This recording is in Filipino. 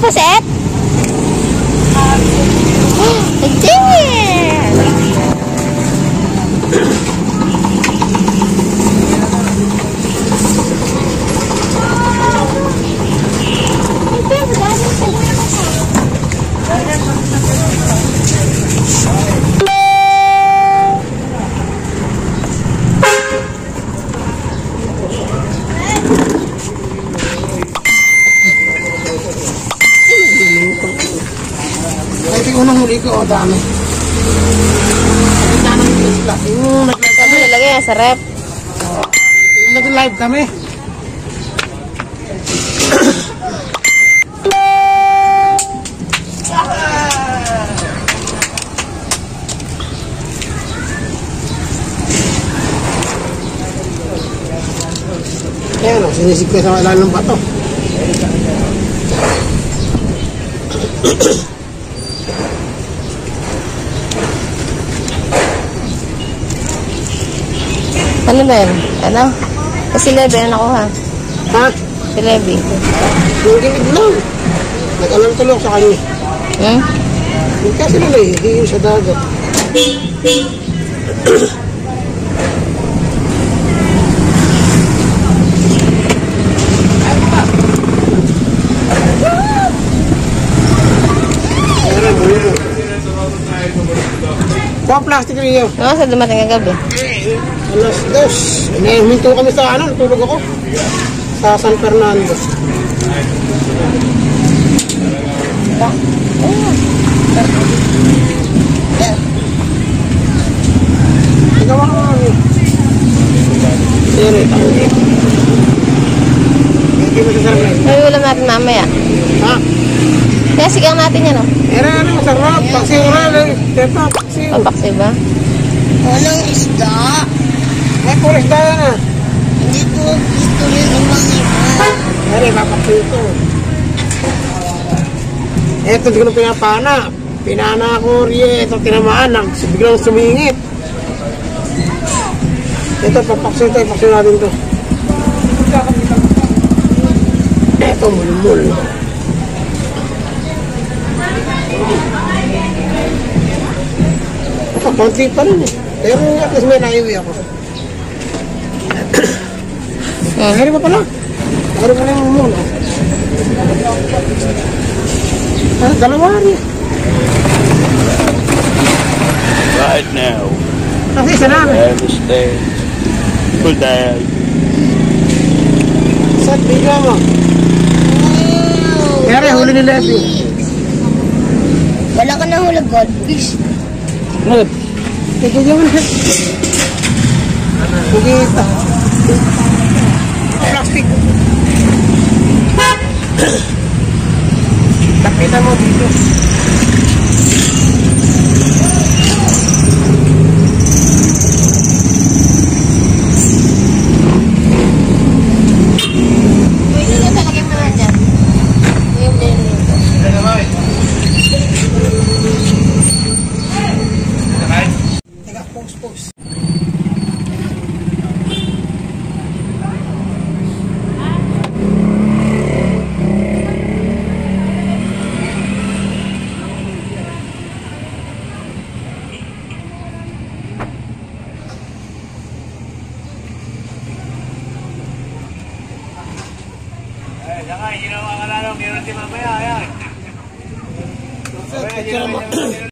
po, Seth? Nagtingin! Unang huli ko, dami. Yung Saan mo nilagay yan? Sa rep? nag-live kami. Ayan o, sinisig ko sa ilalim ng bato. Ano ba yun? Ano? Si Levy, ano nakuha? Ha? Si Levy. Yung gilid lang. Nag-alam tulog sa kanya. Hmm? Hindi kasi nila eh, hiyo sa dagat. Kuha plastic rin yun. Ano sa dumating ang gabi? Alas 2. Huminto kami sa ano, natulog ako. Sa San Fernando. Igawa ko kami. Siri, tangi. Hindi mo sasarap na yun. May ulam natin mamaya. Ha? Kaya sigang natin yan, oh. Ano, masarap. Paksiw na. Tepa, paksiw. Papaksi ba? Walang isda. May pulis tayo na. Hindi ko gusto rin umang iba. Ere, papaksiw ito. Eto, hindi ko na pinapana. Pinana ko rin. Ito, tinamaan. Biglang sumingit. Ito, papaksiw ito. Ipaksiw natin ito. Ito, mulmul. Ito, konti pa rin eh. Pero at least may naiwi ako. Meron pa pala. Meron pa lang yung mulmul. Dalawa rin. Right now, Kasi isa namin. I understand. For that. Saan bigla mo? Kaya rin, huli ni Levy. Wala ka na huli goldfish. Ano? Ito yung Pugita. Plastic. Tapitan mo dito. Pwede na talaga mo na dyan. Yung nilito. Teka, pause. Ginawa ka na lang, meron si mamaya, ayan.